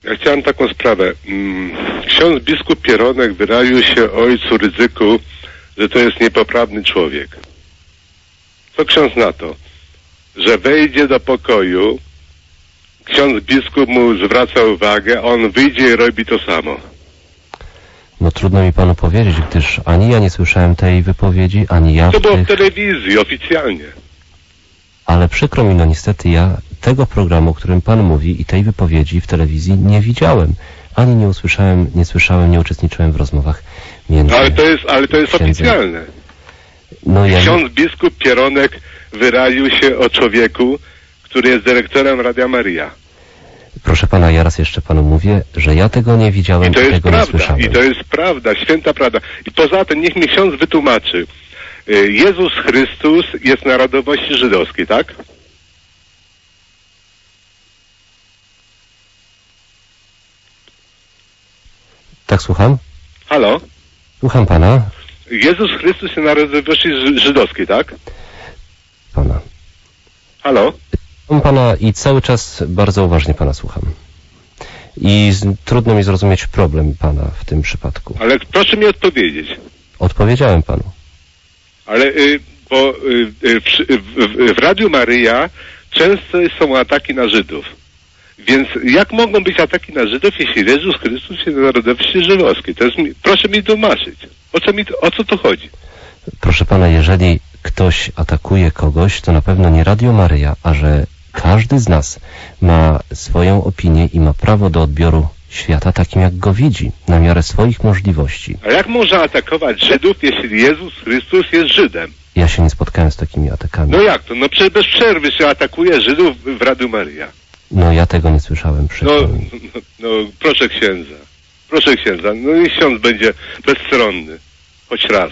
Ja chciałem taką sprawę. Ksiądz biskup Pieronek wyraził się ojcu Rydzyku, że to jest niepoprawny człowiek. Co ksiądz na to? Że wejdzie do pokoju, ksiądz biskup mu zwraca uwagę, on wyjdzie i robi to samo. No trudno mi panu powiedzieć, gdyż ani ja nie słyszałem tej wypowiedzi, ani ja... To było w telewizji, oficjalnie. Ale przykro mi, no niestety ja tego programu, o którym pan mówi i tej wypowiedzi w telewizji nie widziałem. Ani nie usłyszałem, nie słyszałem, nie uczestniczyłem w rozmowach między... Ale to jest oficjalne. No Ksiądz biskup Pieronek wyraził się o człowieku, który jest dyrektorem Radia Maryja. Proszę pana, ja raz jeszcze panu mówię, że ja tego nie widziałem, tego nie słyszałem. I to jest prawda, święta prawda. I poza tym niech mi ksiądz wytłumaczy. Jezus Chrystus jest narodowości żydowskiej, tak? Tak, słucham? Halo? Słucham pana. Jezus Chrystus jest narodowości żydowskiej, tak? Pana. Halo? Słucham pana i cały czas bardzo uważnie pana słucham. I trudno mi zrozumieć problem pana w tym przypadku. Ale proszę mi odpowiedzieć. Odpowiedziałem panu. Ale w Radiu Maryja często są ataki na Żydów. Więc jak mogą być ataki na Żydów, jeśli Jezus Chrystus jest narodowości żydowskiej? Proszę mi tłumaczyć. O co tu chodzi? Proszę pana, jeżeli ktoś atakuje kogoś, to na pewno nie Radio Maryja, a że każdy z nas ma swoją opinię i ma prawo do odbioru świata takim, jak go widzi, na miarę swoich możliwości. A jak można atakować Żydów, jeśli Jezus Chrystus jest Żydem? Ja się nie spotkałem z takimi atakami. No jak to? No przecież bez przerwy się atakuje Żydów w Radiu Maryja. No ja tego nie słyszałem. No proszę księdza. Proszę księdza. No i ksiądz będzie bezstronny. Choć raz.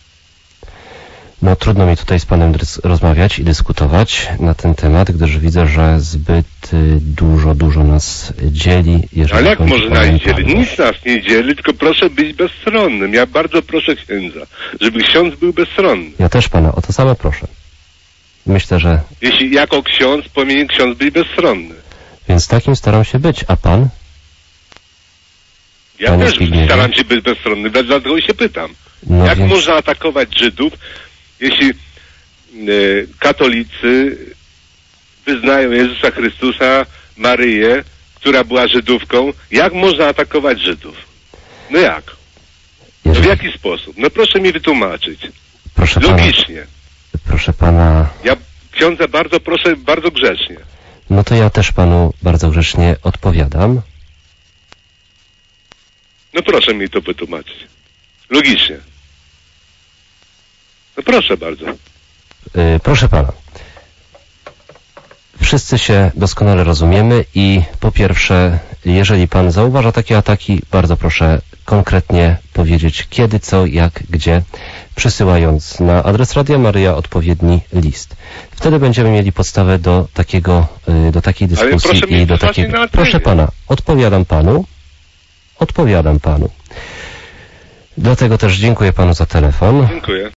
No trudno mi tutaj z panem rozmawiać i dyskutować na ten temat, gdyż widzę, że zbyt dużo nas dzieli. Ale jak może nas dzieli? Nic nas nie dzieli, tylko proszę być bezstronnym. Ja bardzo proszę księdza, żeby ksiądz był bezstronny. Ja też pana o to samo proszę. Myślę, że... Jeśli jako ksiądz powinien ksiądz być bezstronny. Więc takim staram się być, a pan? Ja Panie też Zbigniewie? staram się być bezstronny, dlatego się pytam. No jak więc... można atakować Żydów, jeśli katolicy wyznają Jezusa Chrystusa, Maryję, która była Żydówką, jak można atakować Żydów? No jak? No w jaki sposób? No proszę mi wytłumaczyć. Proszę logicznie. Pana, proszę pana... Ja ksiądza bardzo proszę, bardzo grzecznie. No to ja też panu bardzo grzecznie odpowiadam. No proszę mi to wytłumaczyć. Logicznie. No proszę bardzo. Proszę pana. Wszyscy się doskonale rozumiemy i po pierwsze, jeżeli pan zauważa takie ataki, bardzo proszę konkretnie powiedzieć kiedy, co, jak, gdzie, przysyłając na adres Radia Maryja odpowiedni list. Wtedy będziemy mieli podstawę do takiej dyskusji i do takiego... Proszę pana, odpowiadam panu. Dlatego też dziękuję panu za telefon. Dziękuję.